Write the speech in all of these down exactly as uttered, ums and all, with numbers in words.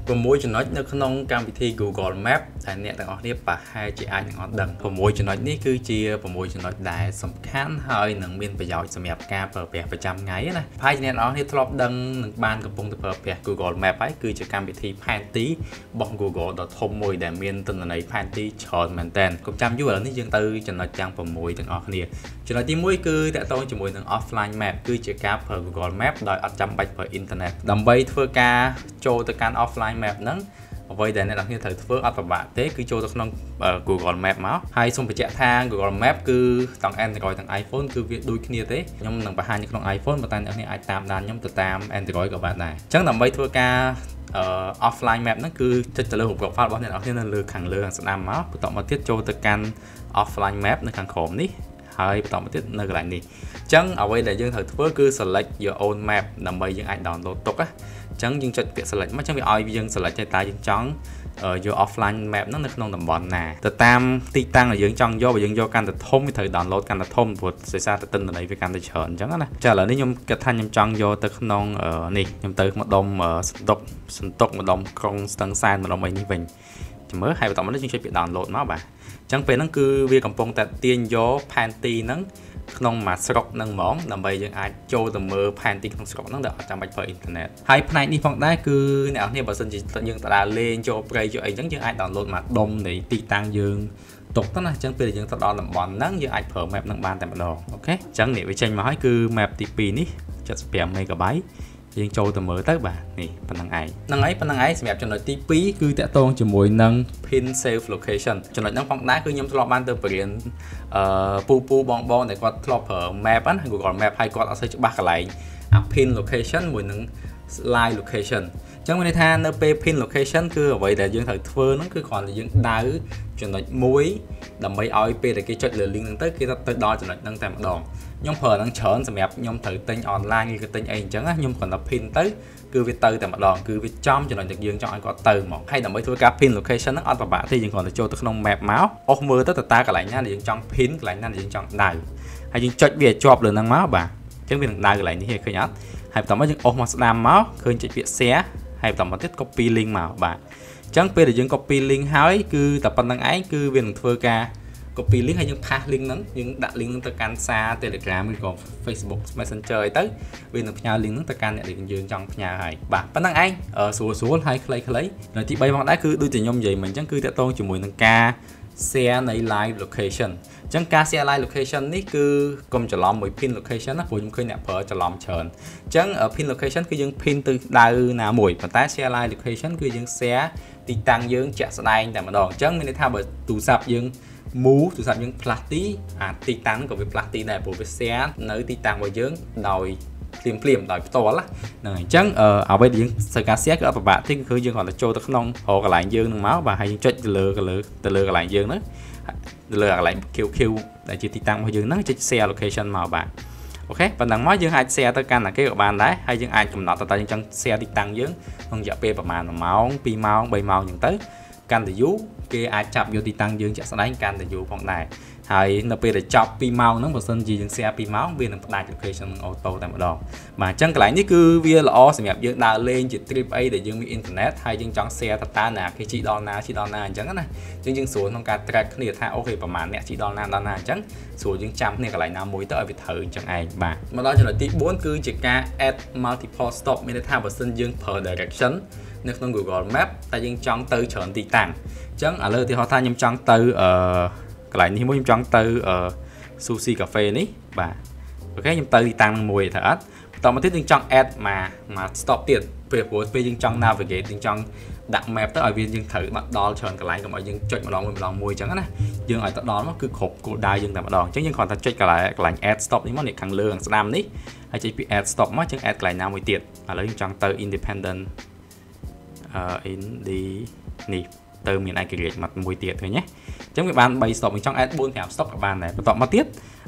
Và mỗiចំណុចនៅក្នុងកម្មវិធី Google Map ដែលអ្នកទាំងអស់គ្នាប្រហែលជាអាចនឹងអត់ដឹង 6 ចំណុចនេះគឺជា6ចំណុចដែលសំខាន់ហើយនឹងមានប្រយោជន៍សម្រាប់ការប្រើប្រាស់ប្រចាំថ្ងៃណាហើយអ្នកទាំងអស់គ្នាធ្លាប់ដឹងនឹងបានកំពុងតែប្រើប្រាស់ Google Map ហើយគឺជាកម្មវិធីផែនទីរបស់ Google ដ៏ធំមួយដែលមានទិន្នន័យផែនទីច្រើនមែនទែនកុំចាំយូរឥឡូវនេះយើងទៅចំណុចទាំង6ទាំងអស់គ្នាចំណុចទី1គឺតាក់ទងជាមួយនឹង offline map គឺជាការប្រើ Google Map ដោយអត់ចាំបាច់ប្រើអ៊ីនធឺណិតដើម្បីធ្វើការចូលទៅកាន់ offline map ហ្នឹងអ្វីដែលអ្នកនរគ្នាត្រូវធ្វើអត់ពិបាកទេគឺចូលទៅក្នុង Google Map មកហើយសូមបញ្ជាក់ថា Google Map គឺទាំង Android ទាំង iPhone គឺវាដូចគ្នាទេខ្ញុំនឹងបង្ហាញនៅក្នុង iPhone ប៉ុន្តែអ្នកនរគ្នាអាចតាមដានខ្ញុំទៅតាម Android ក៏បានដែរអញ្ចឹងដើម្បីធ្វើការ offline map ហ្នឹងគឺចុចទៅលើរូប profile របស់អ្នកនរគ្នានៅលើខាងលើខាងស្ដាំមកបន្តមកទៀតចូលទៅកាន់ offline map នៅខាងក្រោមនេះហើយបន្តមកទៀតនៅកន្លែងនេះអញ្ចឹងអ្វីដែលយើងត្រូវធ្វើគឺ select your own map ដើម្បីយើងអាច download ទុកណាអញ្ចឹងយើងចុចពាក្យ select មកអញ្ចឹងវាឲ្យយើង select តែយើងចង់យក offline map ហ្នឹងនៅក្នុងតំបន់ណាទៅតាមទីតាំងដែលយើងចង់យកបើយើងយកកាន់តែធំវាត្រូវ download កាន់តែធំព្រោះដោយសារតែទិន្នន័យវាកាន់តែច្រើនអញ្ចឹងណាចាឥឡូវនេះខ្ញុំគិតថាខ្ញុំចង់យកទៅក្នុងនេះខ្ញុំទៅម្ដុំសន្ទុកសន្ទុកម្ដុំក្រុងស្ទឹងសែនម្ដុំអីនេះវិញចាំមើលហើយបន្តមកនេះយើងចុចពាក្យ download មកបាទអញ្ចឹងពេលហ្នឹងគឺវាកំពុងតែទាញយកផែនទីហ្នឹងក្នុងមួយស្រុកហ្នឹងហ្មងដើម្បីយើងអាចចូលទៅមើលផែនទីក្នុងស្រុកហ្នឹងដែលអត់ចាំបាច់ប្រើអ៊ីនធឺណិតហើយផ្នែកនេះផងដែរគឺអ្នកនរគ្នាបើសិនជាយើងទៅដើរលេងចូលព្រៃចូលអីអញ្ចឹងយើងអាច download មកដុំនៃទីតាំងយើងទុកទៅណាអញ្ចឹងពេលយើងទៅដល់តំបន់ហ្នឹងយើងអាចប្រើ map ហ្នឹងបានតែម្ដងអូខេអញ្ចឹងនេះវាចេញមកហើយគឺ map ទី2នេះ75 megabyteយើងចូលទៅមើលទៅបាទនេះប៉ុណ្្នឹងឯងហ្នឹងហើយប៉ុណ្្នឹងឯងសម្រាប់ចំណុចទី2គឺតាក់ទងជាមួយនឹង pin save location ចំណុចហ្នឹងផងដែរគឺខ្ញុំធ្លាប់បានទៅបរៀនអឺពូពូបងបងដែលគាត់ធ្លាប់ប្រើ map ណា Google Map ហើយគាត់អត់សូវច្បាស់កន្លែងអា pin location មួយនឹង live location អញ្ចឹងមានន័យថានៅពេល pin location គឺអ្វីដែលយើងត្រូវធ្វើហ្នឹងគឺគ្រាន់តែយើងដៅចំណុចមួយដើម្បីឲ្យពេលដែលគេចុចលើ link ហ្នឹងទៅគេទៅដល់ចំណុចហ្នឹងតែម្ដងខ្ញុំប្រើហ្នឹងច្រើនសម្រាប់ខ្ញុំត្រូវទិញ online ឬក៏ទិញអីអញ្ចឹងណាខ្ញុំគ្រាន់តែ pin ទៅគឺវាទៅតែម្ដងគឺវាចំចំណុចដែលយើងចង់ឲ្យគាត់ទៅហ្មងហើយដើម្បីធ្វើការ pin location ហ្នឹងអត់ពិបាកទេយើងគ្រាន់តែចូលទៅក្នុង map មកអស់មើលទៅតើតើកន្លែងណាដែលយើងចង់ pin កន្លែងណាដែលយើងចង់ដៅហើយយើងចុចវាជាប់លើហ្នឹងមកបាទអញ្ចឹងវានឹងដៅកន្លែងនេះឃើញអត់ហើយបន្តមកយើងអស់មកស្ដាំមកឃើញចុចពាក្យ share ហើយបន្តមកទៀត copy link មកបាទអញ្ចឹងពេលដែលយើង copy link ហើយគឺតែប៉ុណ្្នឹងឯងគឺវានឹងធ្វើការ copy link ហើយយើង pass link ហ្នឹងយើងដាក់ link ហ្នឹងទៅកាន់សារ Telegram ឬក៏ Facebook Messenger អីទៅវានឹងផ្ញើ link ហ្នឹងទៅកាន់អ្នកដែលយើងចង់ផ្ញើហើយបាទប៉ុណ្្នឹងឯងស្រួលស្រួលហើយខ្លីៗនៅទី3ផងដែរគឺដូចតែខ្ញុំនិយាយមិញអញ្ចឹងគឺតាក់ទងជាមួយនឹងការ share នៃ live location អញ្ចឹងការ share live location នេះគឺកុំច្រឡំមួយ pin location ណាព្រោះខ្ញុំឃើញអ្នកប្រើច្រឡំច្រើនអញ្ចឹង pin location គឺយើង pin ទៅដៅណាមួយប៉ុន្តែ share live location គឺយើង share ទីតាំងយើងជាក់ស្ដែងតែម្ដងអញ្ចឹងមានន័យថាបើទូរស័ព្ទយើង move ទូរស័ព្ទយើងផ្លាស់ទីអាទីតាំងក៏វាផ្លាស់ទីដែរព្រោះវា share នៅទីតាំងរបស់យើងដោយភ្លាមភ្លាមដោយផ្ទាល់ហ្នឹងហើយអញ្ចឹងអ្វីដែលយើងត្រូវការ share គឺអត់ពិបាកទេគឺយើងគ្រាន់តែចូលទៅក្នុងរកកន្លែងយើងនឹងមកបាទហើយយើងចុចទៅលើទៅលើទៅលើកន្លែងយើងហ្នឹងទៅលើកន្លែង Q Q ដែលជាទីតាំងរបស់យើងហ្នឹងចុច share location មកបាទអូខេប៉ុណ្ណឹងមកយើងអាច share ទៅកាន់តែគេក៏បានដែរហើយយើងអាចកំណត់តើយើងចង់ share ទីតាំងយើងក្នុងរយៈពេលប្រហែលមួយម៉ោងពីរម៉ោងបីម៉ោងអញ្ចឹងទៅកាន់តែយូរគេអាចចាប់យកទីតាំងយើងជាក់ស្ដែងកាន់តែយូរផងដែរហើយនៅពេលដែលចប់ពីរម៉ោងហ្នឹងបើសិនជាយើង share ពីរម៉ោងវានឹងផ្ដាច់ location នឹង auto តែម្ដងបាទអញ្ចឹងកន្លែងនេះគឺវាល្អសម្រាប់យើងដើរលេងជា trip អីដែលយើងមាន internet ហើយយើងចង់ share តើតាណាគេជីដល់ណាជីដល់ណាអញ្ចឹងណាអញ្ចឹងយើងស្រួលក្នុងការ track គ្នាថាអូខេប្រហែលអ្នកជីដល់ណាដល់ណាអញ្ចឹងស្រួលយើងចាំគ្នាកន្លែងណាមួយទៅឲ្យវាត្រូវអញ្ចឹងឯងបាទមកដល់ចំណុចទី4គឺជាការ add multiple stop មានន័យថាបើសិនយើងប្រើ direction នៅក្នុង Google Map តែយើងចង់ទៅច្រើនទីតាំងអញ្ចឹងឥឡូវឧទាហរណ៍ថាខ្ញុំចង់ទៅអឺកន្លែងនេះមួយខ្ញុំចង់ទៅអឺ Sushi Cafe នេះបាទអូខេខ្ញុំទៅទីតាំងមួយទៅអត់បន្តមកទៀតយើងចង់ add មកមក stop ទៀតពេលព្រោះពេលយើងចង់ navigate យើងចង់ដាក់ map ទៅឲ្យវាយើងត្រូវដល់ច្រើនកន្លែងកុំឲ្យយើងចុចម្ដងមួយម្ដងមួយអញ្ចឹងណាយើងឲ្យទៅដល់មកគឺគ្រប់គោលដៅយើងតែម្ដងអញ្ចឹងយើងគ្រាន់តែចុចកន្លែងកន្លែង add stop នេះមកនេះខាងលើខាងស្ដាំនេះហើយចុចពី add stop មកយើង add កន្លែងណាមួយទៀតឥឡូវយើងចង់ទៅ independent អឺ indi នេះទៅមានឯករាជ្យមកមួយទៀតឃើញទេអញ្ចឹងវាបាន3 stop ខ្ញុំចង់ add 4 5 stop ក៏បានដែរបន្តមកទៀត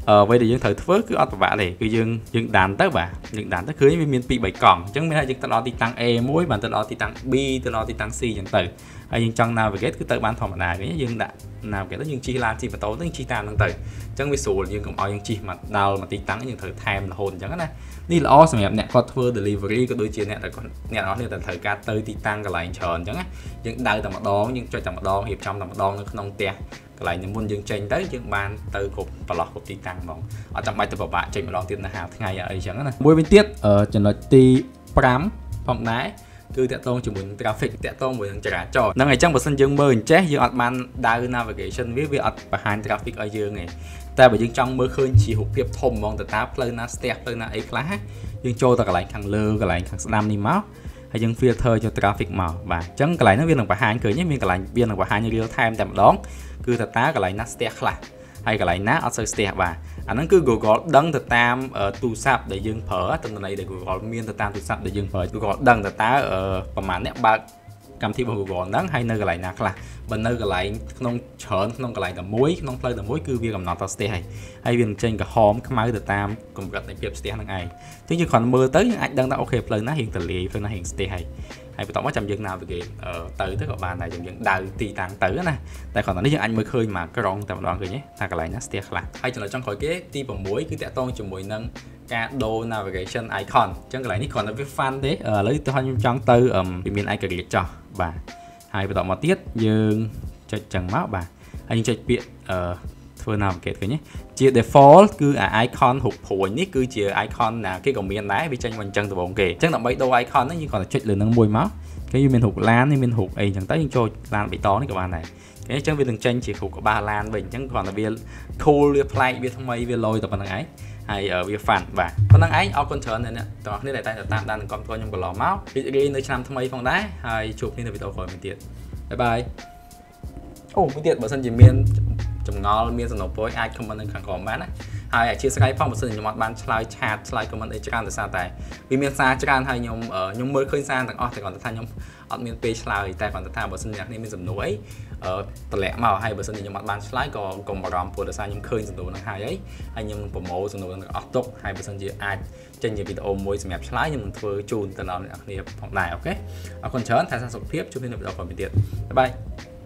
vậy thìយើងត្រូវធ្វើគឺអត់ពិបាកទេគឺយើងយើងដានទៅបាទយើងដានទៅឃើញវាមានពីរបីកង់អញ្ចឹងមានថាយើងទៅដល់ទីតាំង A មួយបានទៅដល់ទីតាំង B ទៅដល់ទីតាំង C អញ្ចឹងទៅហើយយើងចង់ navigate គឺទៅបានធម្មតាវិញយើងដាក់ navigate ទៅយើងជិះឡានជិះម៉ូតូទៅយើងជិះតាមហ្នឹងទៅអញ្ចឹងវាស្រួលយើងកុំឲ្យយើងជិះមកដល់មកទីតាំងយើងត្រូវថែមរហូតអញ្ចឹងណានេះល្អសម្រាប់អ្នកគាត់ធ្វើ delivery ក៏ដូចជាអ្នកដែលគាត់អ្នកនរនេះតែត្រូវការទៅទីតាំងកន្លែងច្រើនអញ្ចឹងណាយើងដៅតែម្ដងយើងចុចតែម្ដងរៀបចំតែម្ដងនៅក្នុងផ្ទះកន្លែងមុនយើងចេញទៅយើងបានទៅគ្រប់ប្រឡោះគ្រប់ទីតាំងហ្មងអត់ចាំបាច់ទៅពិបាកចេញម្ដងទៀតនៅហាថ្ងៃអីចឹងណាមួយវិញទៀតចំណុចទី5ផងដែរគឺតាក់ទងជាមួយនឹង traffic តាក់ទងជាមួយនឹងចរាចរណ៍ហ្នឹងហើយអញ្ចឹងបើសិនយើងមើលអញ្ចេះយើងអត់បានដៅ navigation វាវាអត់បង្ហាញ traffic ឲ្យយើងទេតែបើយើងចង់មើលឃើញជារូបភាពធំហ្មងតើតើផ្លូវណាស្ទះផ្លូវណាអីខ្លះយើងចូលទៅកន្លែងខាងលើកន្លែងខាងស្ដាំនេះមកហើយយើង filter ចូល traffic មកបាទអញ្ចឹងកន្លែងហ្នឹងវានឹងបង្ហាញឃើញមានកន្លែងវានឹងបង្ហាញ real time តែម្ដងគឺតើតើកន្លែងណាស្ទះខ្លះហើយកន្លែងណាអត់សូវស្ទះបាទអាហ្នឹងគឺ Google ដឹងទៅតាមទូរស័ព្ទដែលយើងប្រើទិន្នន័យដែល Google មានទៅតាមទូរស័ព្ទដែលយើងប្រើ Google ដឹងទៅតើប្រហែលអ្នកបើកកម្មវិធីរបស់ Google ហ្នឹងហើយនៅកន្លែងណាខ្លះបើនៅកន្លែងក្នុងច្រើនក្នុងកន្លែងតែមួយក្នុងផ្លូវតែមួយគឺវាកំណត់ថាស្ទះហើយហើយវានឹងចេញក្រហមខ្មៅទៅតាមកម្រិតនៃភាពស្ទះហ្នឹងឯងអញ្ចឹងយើងគ្រាន់មើលទៅយើងអាចដឹងថាអូខេផ្លូវណារៀងទលាយផ្លូវណារៀងស្ទះហើយហើយបន្ទាប់មកចាំយើង navigate ទៅទៅក៏បានដែរយើងដៅទីតាំងទៅណាតែគ្រាន់តែនេះយើងអាចមើលឃើញមកក្រុងតែម្ដងឃើញទេថាកន្លែងណាស្ទះខ្លះហើយចំណុចចុងក្រោយគេទី6គឺតាក់ទងជាមួយនឹងការដូរ navigation icon អញ្ចឹងកន្លែងនេះគ្រាន់តែវា fun ទេឥឡូវទៅខ្ញុំចង់ទៅវាមានឯករាជ្យចោះបាទហើយបន្តមកទៀតយើងចុចចឹងមកបាទហើយយើងចុចពាក្យអឺធ្វើ navigate វិញជា default គឺអា icon រូបព្រួយនេះគឺជា icon ណាគេក៏មានដែរវាចេញមកអញ្ចឹងដំបូងគេអញ្ចឹងដើម្បីដូរ icon ហ្នឹងយើងគ្រាន់តែចុចលើនឹងមួយមកគេមានរូបឡាននេះមានរូបអីអញ្ចឹងទៅយើងចូលឡានបៃតងនេះក៏បានដែរគេអញ្ចឹងវានឹងចេញជារូបក្បាលឡានវិញអញ្ចឹងគ្រាន់តែវា cool វាប្លែកវាថ្មីវាលយតែប៉ុណ្្នឹងឯងហើយវា fun បាទប៉ុណ្្នឹងឯងអរគុណច្រើនអ្នកទាំងអស់គ្នាដែលតែងតែតាមដាននិងគាំទ្រខ្ញុំកន្លងមករីករាយនៅឆ្នាំថ្មីផងដែរហើយជួបគ្នានៅវីដេអូក្រោយមួយទៀតបាយបាយអូមួយទៀតបើសិនជាមានចម្ងល់មានសំណួរព្រោះអាច comment នៅខាងក្រោមបានណាហើយអធិស្ឋានផងបើសិនខ្ញុំអត់បានឆ្លើយឆាតឆ្លើយ comment អីច្រើនដោយសារតែវាមានសារច្រើនហើយខ្ញុំខ្ញុំមើលឃើញសារទាំងអស់តែគ្រាន់តែថាខ្ញុំអត់មានពេលឆ្លើយតែគ្រាន់តែថាបើសិនអ្នកនេះមានសំណួរអីតម្លាក់មកហើយបើសិនជាខ្ញុំអត់បានឆ្លើយក៏កុំបារម្ភព្រោះដោយសារខ្ញុំឃើញសំណួរហ្នឹងហើយហើយខ្ញុំនឹងប្រមូលសំណួរទាំងអស់ទុកហើយបើសិនជាអាចចេញជាវីដេអូមួយសម្រាប់ឆ្លើយខ្ញុំនឹងធ្វើជូនទៅដល់អ្នកនរគ្នាផងដែរអូខេអរគុណច្រើនថាសុខភាពជួបគ្នានៅវីដេអូក្រោយទៀតបាយបាយ